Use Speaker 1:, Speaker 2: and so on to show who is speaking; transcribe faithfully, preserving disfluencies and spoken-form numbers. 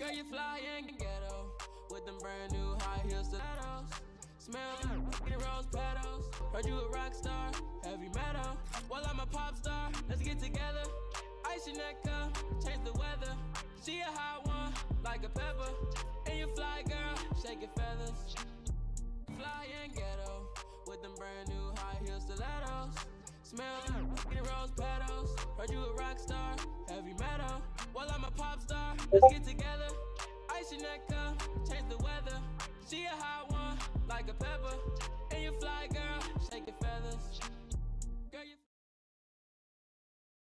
Speaker 1: Girl, you fly and ghetto with them brand new high heel stilettos. Smell like rose petals. Heard you a rock star, heavy metal. Well, I'm a pop star. Let's get together. Ice your neck up, change the weather. She a hot one, like a pepper. And you fly, girl, shake your feathers. Fly and ghetto with them brand new high heel stilettos. Smell like rose petals. Heard you a rock star, heavy metal. Well, I'm a pop star. Let's get together.